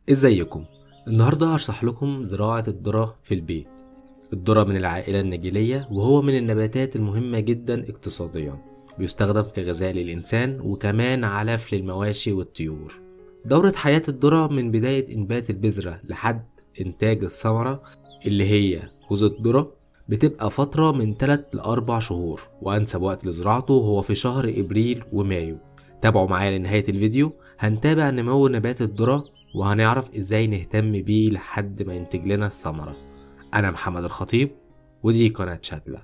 ازيكم؟ النهاردة هشرح لكم زراعة الذرة في البيت. الذرة من العائلة النجيلية، وهو من النباتات المهمة جدا اقتصاديا. بيستخدم كغذاء للإنسان وكمان علف للمواشي والطيور. دورة حياة الذرة من بداية إنبات البذرة لحد إنتاج الثمرة اللي هي جوز الذرة بتبقى فترة من 3 ل 4 شهور، وأنسب وقت لزراعته هو في شهر إبريل ومايو. تابعوا معايا لنهاية الفيديو، هنتابع نمو نبات الذرة وهنعرف ازاي نهتم بيه لحد ما ينتج لنا الثمرة. انا محمد الخطيب، ودي قناة شادلة.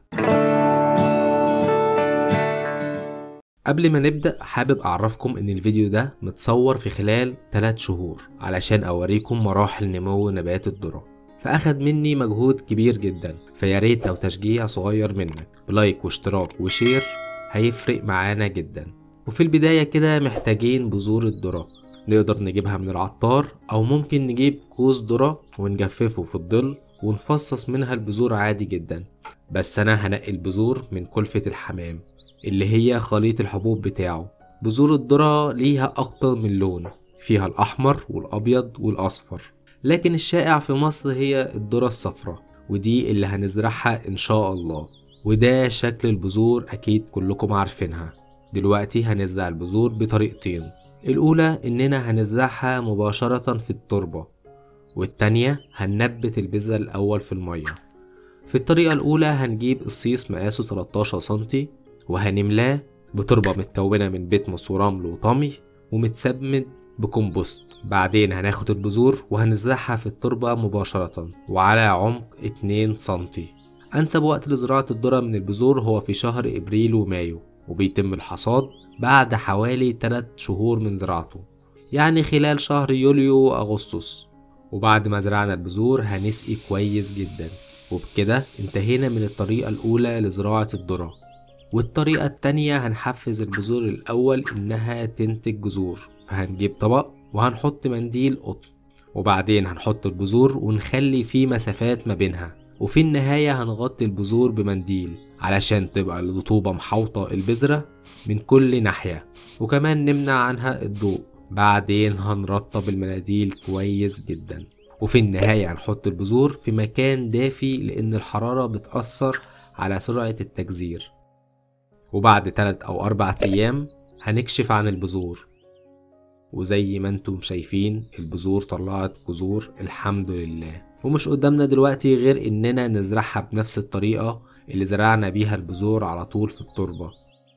قبل ما نبدأ حابب اعرفكم ان الفيديو ده متصور في خلال 3 شهور علشان اوريكم مراحل نمو نبات الذرة، فاخد مني مجهود كبير جدا. فياريت لو تشجيع صغير منك بلايك واشتراك وشير هيفرق معانا جدا. وفي البداية كده محتاجين بذور الذرة، نقدر نجيبها من العطار او ممكن نجيب كوز ذرة ونجففه في الظل ونفصص منها البذور عادي جدا. بس انا هنقي البذور من كلفة الحمام اللي هي خليط الحبوب بتاعه. بذور الذرة ليها اكتر من لون، فيها الاحمر والابيض والاصفر، لكن الشائع في مصر هي الذرة الصفراء، ودي اللي هنزرعها ان شاء الله. وده شكل البذور اكيد كلكم عارفينها. دلوقتي هنزرع البذور بطريقتين، الأولى إننا هنزرعها مباشرة في التربة، والتانية هننبت البذرة الأول في المية. في الطريقة الأولى هنجيب الصيص مقاسه 13 سنتي وهنملاه بتربة متكونة من بتموس ورمل وطمي ومتسمد بكمبوست. بعدين هناخد البذور وهنزرعها في التربة مباشرة وعلى عمق 2 سنتي. أنسب وقت لزراعة الذرة من البذور هو في شهر إبريل ومايو، وبيتم الحصاد بعد حوالي 3 شهور من زراعته، يعني خلال شهر يوليو وأغسطس. وبعد ما زرعنا البذور هنسقي كويس جدا. وبكده انتهينا من الطريقة الأولى لزراعة الذرة. والطريقة التانية هنحفز البذور الأول إنها تنتج جذور، فهنجيب طبق وهنحط منديل قطن، وبعدين هنحط البذور ونخلي فيه مسافات ما بينها، وفي النهاية هنغطي البذور بمنديل علشان تبقى الرطوبة محوطة البذرة من كل ناحية، وكمان نمنع عنها الضوء. بعدين هنرطب المناديل كويس جدا، وفي النهاية هنحط البذور في مكان دافي لأن الحرارة بتأثر على سرعة التجذير. وبعد 3 أو 4 أيام هنكشف عن البذور، وزي ما انتم شايفين البذور طلعت جذور الحمد لله. ومش قدامنا دلوقتي غير اننا نزرعها بنفس الطريقة اللي زرعنا بيها البذور على طول في التربة.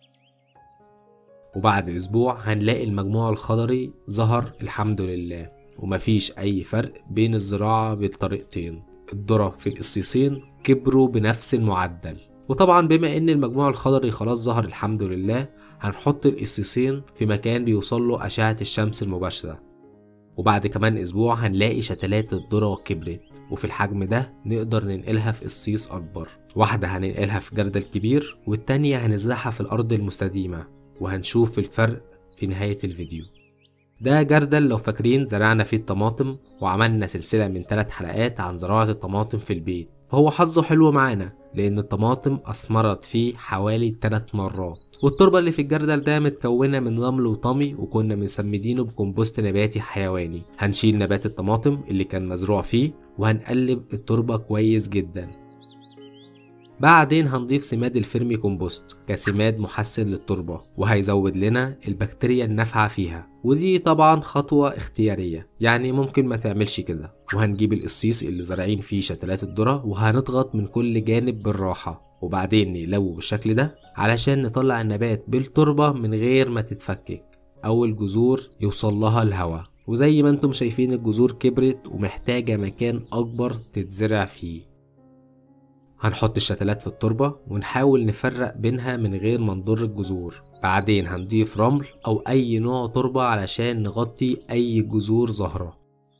وبعد اسبوع هنلاقي المجموع الخضري ظهر الحمد لله، ومفيش اي فرق بين الزراعة بالطريقتين. الذرة في القصيصين كبروا بنفس المعدل. وطبعا بما ان المجموع الخضري خلاص ظهر الحمد لله، هنحط القصيصين في مكان بيوصل له اشعة الشمس المباشرة. وبعد كمان اسبوع هنلاقي شتلات الذرة كبرت، وفي الحجم ده نقدر ننقلها في قصيص اكبر. واحدة هننقلها في جردل كبير، والتانية هنزرعها في الارض المستديمة، وهنشوف الفرق في نهاية الفيديو. ده جردل لو فاكرين زرعنا فيه الطماطم، وعملنا سلسلة من 3 حلقات عن زراعة الطماطم في البيت، فهو حظه حلو معانا لأن الطماطم أثمرت فيه حوالي 3 مرات. والتربة اللي في الجردل ده متكونة من رمل وطمي، وكنا مسمدينه بكمبوست نباتي حيواني. هنشيل نبات الطماطم اللي كان مزروع فيه وهنقلب التربة كويس جدا. بعدين هنضيف سماد الفيرمي كومبوست كسماد محسن للتربة، وهيزود لنا البكتيريا النافعة فيها، ودي طبعا خطوة اختيارية، يعني ممكن ما تعملش كده. وهنجيب القصيص اللي زارعين فيه شتلات الذرة وهنضغط من كل جانب بالراحة، وبعدين نقلبه بالشكل ده علشان نطلع النبات بالتربة من غير ما تتفكك او الجذور يوصل لها الهواء. وزي ما انتم شايفين الجذور كبرت ومحتاجة مكان اكبر تتزرع فيه. هنحط الشتلات في التربة ونحاول نفرق بينها من غير ما نضر الجذور. بعدين هنضيف رمل أو أي نوع تربة علشان نغطي أي جذور ظاهرة.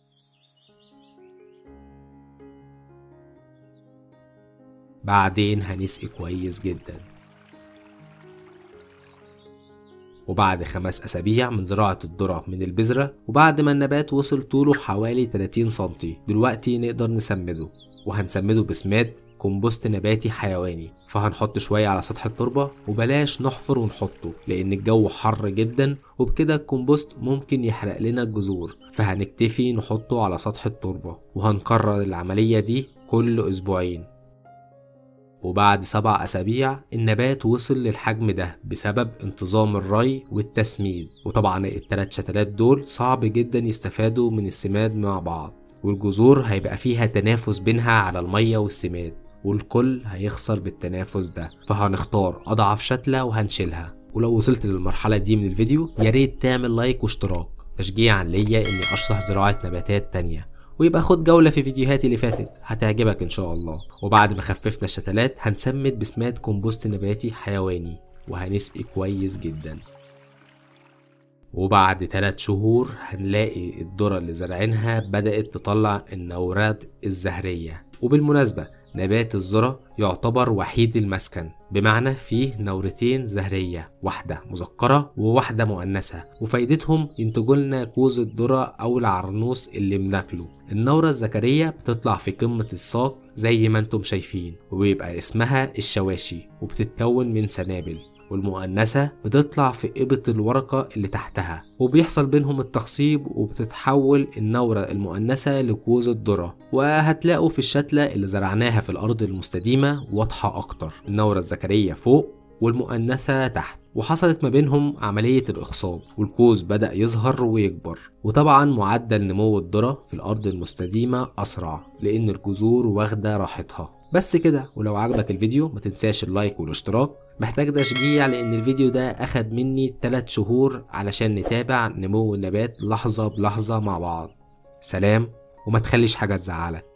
بعدين هنسقي كويس جدا. وبعد 5 أسابيع من زراعة الذرة من البذرة، وبعد ما النبات وصل طوله حوالي 30 سنتي، دلوقتي نقدر نسمده، وهنسمده بسماد كومبوست نباتي حيواني، فهنحط شوية على سطح التربة وبلاش نحفر ونحطه لأن الجو حر جدا، وبكده الكومبوست ممكن يحرق لنا الجذور، فهنكتفي نحطه على سطح التربة. وهنكرر العملية دي كل أسبوعين. وبعد 7 أسابيع النبات وصل للحجم ده بسبب انتظام الري والتسميد. وطبعا ال3 شتلات دول صعب جدا يستفادوا من السماد مع بعض، والجذور هيبقى فيها تنافس بينها على المية والسماد، والكل هيخسر بالتنافس ده، فهنختار أضعف شتلة وهنشيلها. ولو وصلت للمرحلة دي من الفيديو ياريت تعمل لايك واشتراك تشجيعا ليا اني اشرح زراعة نباتات تانية، ويبقى خد جولة في فيديوهاتي اللي فاتت هتعجبك ان شاء الله. وبعد ما خففنا الشتلات هنسمد بسماد كومبوست نباتي حيواني وهنسقي كويس جدا. وبعد 3 شهور هنلاقي الذرة اللي زرعينها بدأت تطلع النورات الزهرية. وبالمناسبة نبات الذرة يعتبر وحيد المسكن، بمعنى فيه نورتين زهرية، واحدة مذكرة وواحدة مؤنثة، وفايدتهم ينتجوا لنا كوز الذرة أو العرنوس اللي بناكله. النورة الذكرية بتطلع في قمة الساق زي ما انتم شايفين، وبيبقى اسمها الشواشي وبتتكون من سنابل، والمؤنثة بتطلع في قبة الورقة اللي تحتها، وبيحصل بينهم التخصيب وبتتحول النورة المؤنثة لكوز الذرة. وهتلاقوا في الشتلة اللي زرعناها في الأرض المستديمة واضحة أكتر، النورة الذكرية فوق والمؤنثة تحت، وحصلت ما بينهم عملية الإخصاب والكوز بدأ يظهر ويكبر. وطبعا معدل نمو الذرة في الأرض المستديمة أسرع لأن الجذور واخدة راحتها. بس كده، ولو عجبك الفيديو ما تنساش اللايك والاشتراك. محتاج تشجيع لأن الفيديو ده أخد مني 3 شهور علشان نتابع نمو النبات لحظة بلحظة مع بعض. سلام، وما تخليش حاجة تزعلك.